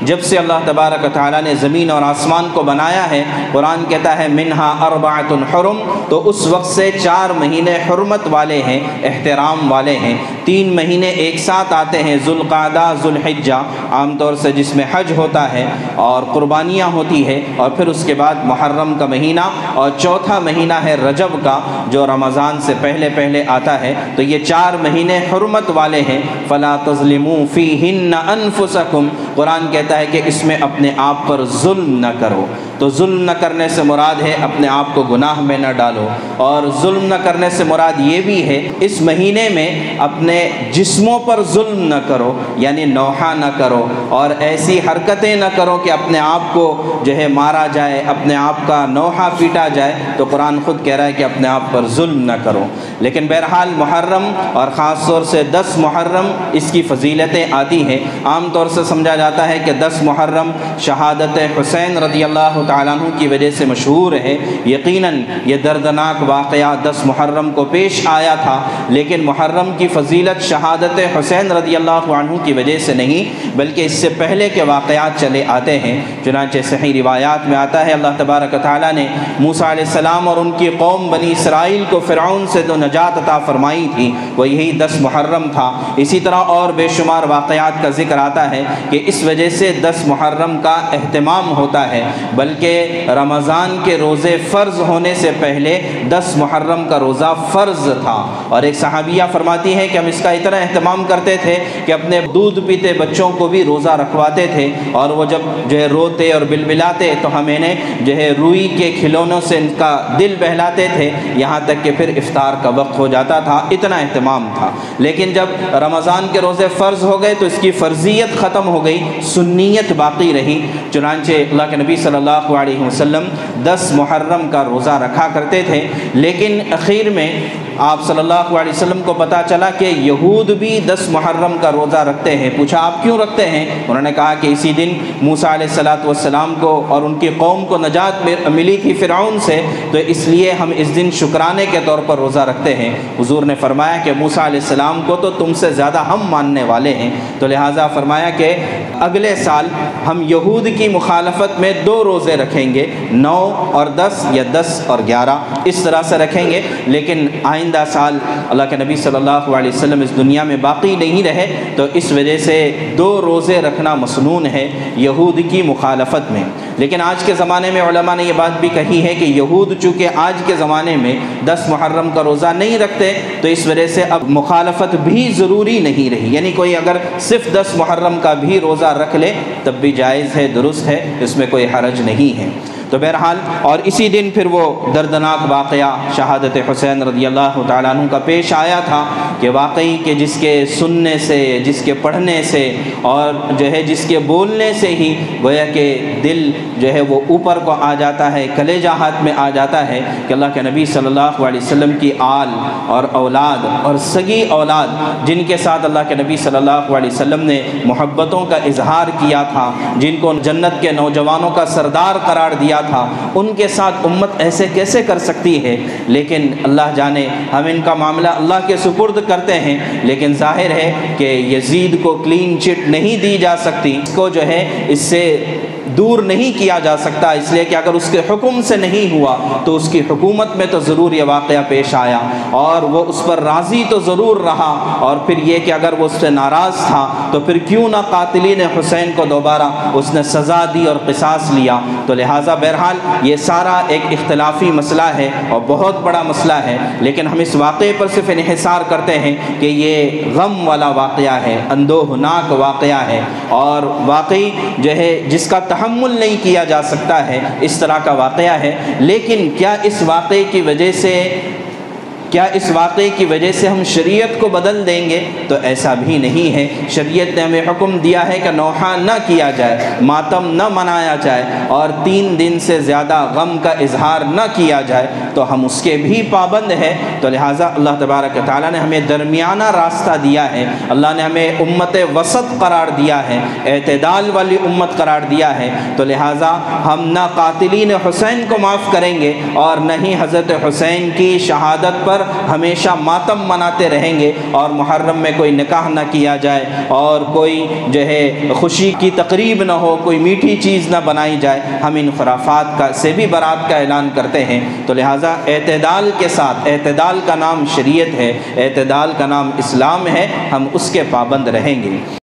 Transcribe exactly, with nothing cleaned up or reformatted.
جب سے اللہ تبارک و تعالیٰ نے زمین اور آسمان کو بنایا ہے، قرآن کہتا ہے منہا اربعۃ حرم، تو اس وقت سے چار مہینے حرمت والے ہیں، احترام والے ہیں۔ تین مہینے ایک ساتھ آتے ہیں، ذوالقعدہ ذوالحجہ عام طور سے جس میں حج ہوتا ہے اور قربانیاں ہوتی ہے، اور پھر اس کے بعد محرم کا مہینہ، اور چوتھا مہینہ ہے رجب کا جو رمضان سے پہلے پہلے آتا ہے۔ تو یہ چار مہینے حرمت والے ہیں۔ فلا تظلموا فیہن انفسکم، قرآن کہتا ہے کہ اس میں اپنے آپ پر ظلم نہ کرو۔ تو ظلم نہ کرنے سے مراد ہے اپنے آپ کو گناہ میں نہ ڈالو، اور ظلم نہ کرنے سے مراد یہ بھی ہے اس مہینے میں اپنے جسموں پر ظلم نہ کرو، یعنی نوحہ نہ کرو اور ایسی حرکتیں نہ کرو کہ اپنے آپ کو جو ہے مارا جائے، اپنے آپ کا نوحہ پیٹا جائے۔ تو قرآن خود کہہ رہا ہے کہ اپنے آپ پر ظلم نہ کرو۔ لیکن بہرحال محرم اور خاص طور سے دس محرم اس کی فضیلتیں آتی ہیں۔ عام طور سے سمجھا جاتا ہے کہ دس محرم شہادت حسین رضی اللہ تعالیٰ عنہ کی وجہ سے مشہور ہے۔ یقیناً یہ دردناک واقعہ دس محرم کو پیش آیا تھا، لیکن محرم کی فضیلت شہادت حسین رضی اللہ عنہ کی وجہ سے نہیں بلکہ اس سے پہلے کے واقعات چلے آتے ہیں۔ چنانچہ صحیح روایات میں آتا ہے اللہ تبارک و تعالیٰ نے موسیٰ علیہ السلام اور ان کی قوم بنی اسرائیل کو فرعون سے جو نجات عطا فرمائی تھی وہ یہی دس محرم تھا۔ اسی طرح اور بے شمار واقعات کا ذکر آتا ہے کہ اس وجہ سے دس محرم کا اہتمام ہوتا ہے، بلکہ رمضان کے روزے فرض ہونے سے پہلے دس محرم کا روزہ فرض تھا۔ اور ایک صحابیہ فرماتی ہے کہ ہم اس کا اتنا اہتمام کرتے تھے کہ اپنے دودھ پیتے بچوں کو بھی روزہ رکھواتے تھے، اور وہ جب جو ہے روتے اور بلبلاتے تو ہم انہیں جو ہے روئی کے کھلونوں سے ان کا دل بہلاتے تھے، یہاں تک کہ پھر افطار کا وقت ہو جاتا تھا۔ اتنا اہتمام تھا۔ لیکن جب رمضان کے روزے فرض ہو گئے تو اس کی فرضیت ختم ہو گئی، سنیت باقی رہی۔ چنانچہ اللہ کے نبی صلی اللہ علیہ وسلم دس محرم کا روزہ رکھا کرتے تھے، لیکن اخیر میں آپ صلی اللہ علیہ وسلم کو پتہ چلا کہ یہود بھی دس محرم کا روزہ رکھتے ہیں۔ پوچھا آپ کیوں رکھتے ہیں؟ انہوں نے کہا کہ اسی دن موسیٰ علیہ الصلوۃ والسلام کو اور ان کی قوم کو نجات ملی تھی فرعون سے، تو اس لیے ہم اس دن شکرانے کے طور پر روزہ رکھتے ہیں۔ حضور نے فرمایا کہ موسیٰ علیہ السلام کو تو تم سے زیادہ ہم ماننے والے ہیں، تو لہٰذا فرمایا کہ اگلے سال ہم یہود کی مخالفت میں دو روزے رکھیں گے، نو اور دس یا دس اور گیارہ، اس طرح سے رکھیں گے۔ لیکن آئندہ سال اللہ کے نبی صلی اللہ علیہ وسلم اس دنیا میں باقی نہیں رہے، تو اس وجہ سے دو روزے رکھنا مسنون ہے یہود کی مخالفت میں۔ لیکن آج کے زمانے میں علماء نے یہ بات بھی کہی ہے کہ یہود چونکہ آج کے زمانے میں دس محرم کا روزہ نہیں رکھتے، تو اس وجہ سے اب مخالفت بھی ضروری نہیں رہی، یعنی کوئی اگر صرف دس محرم کا بھی روزہ رکھ لے تب بھی جائز ہے، درست ہے، اس میں کوئی حرج نہیں ہے۔ تو بہرحال اور اسی دن پھر وہ دردناک واقعہ شہادت حسین رضی اللہ تعالیٰ عنہ کا پیش آیا تھا کہ واقعی کہ جس کے سننے سے، جس کے پڑھنے سے اور جو ہے جس کے بولنے سے ہی گویا کہ دل جو ہے وہ اوپر کو آ جاتا ہے، کلیجہ ہاتھ میں آ جاتا ہے کہ اللہ کے نبی صلی اللہ علیہ وسلم کی آل اور اولاد اور سگی اولاد جن کے ساتھ اللہ کے نبی صلی اللہ علیہ وسلم نے محبتوں کا اظہار کیا تھا، جن کو جنت کے نوجوانوں کا سردار قرار دیا تھا، ان کے ساتھ امت ایسے کیسے کر سکتی ہے؟ لیکن اللہ جانے، ہم ان کا معاملہ اللہ کے سپرد کرتے ہیں، لیکن ظاہر ہے کہ یزید کو کلین چٹ نہیں دی جا سکتی، اس کو جو ہے اس سے دور نہیں کیا جا سکتا، اس لیے کہ اگر اس کے حکم سے نہیں ہوا تو اس کی حکومت میں تو ضرور یہ واقعہ پیش آیا اور وہ اس پر راضی تو ضرور رہا، اور پھر یہ کہ اگر وہ اس سے ناراض تھا تو پھر کیوں نہ قاتلین حسین کو دوبارہ اس نے سزا دی اور قصاص لیا۔ تو لہٰذا بہرحال یہ سارا ایک اختلافی مسئلہ ہے اور بہت بڑا مسئلہ ہے، لیکن ہم اس واقعے پر صرف انحصار کرتے ہیں کہ یہ غم والا واقعہ ہے، اندوہناک واقعہ ہے، اور واقعی جو ہے جس کا تحمل نہیں کیا جا سکتا ہے، اس طرح کا واقعہ ہے۔ لیکن کیا اس واقعے کی وجہ سے کیا اس واقعے کی وجہ سے ہم شریعت کو بدل دیں گے؟ تو ایسا بھی نہیں ہے۔ شریعت نے ہمیں حکم دیا ہے کہ نوحہ نہ کیا جائے، ماتم نہ منایا جائے اور تین دن سے زیادہ غم کا اظہار نہ کیا جائے، تو ہم اس کے بھی پابند ہیں۔ تو لہٰذا اللہ تبارک و تعالیٰ نے ہمیں درمیانہ راستہ دیا ہے، اللہ نے ہمیں امت وسط قرار دیا ہے، اعتدال والی امت قرار دیا ہے۔ تو لہٰذا ہم نہ قاتلین حسین کو معاف کریں گے اور نہ ہی حضرت حسین کی شہادت پر پر ہمیشہ ماتم مناتے رہیں گے اور محرم میں کوئی نکاح نہ کیا جائے اور کوئی جو ہے خوشی کی تقریب نہ ہو، کوئی میٹھی چیز نہ بنائی جائے، ہم ان خرافات کا سے بھی برات کا اعلان کرتے ہیں۔ تو لہٰذا اعتدال کے ساتھ، اعتدال کا نام شریعت ہے، اعتدال کا نام اسلام ہے، ہم اس کے پابند رہیں گے۔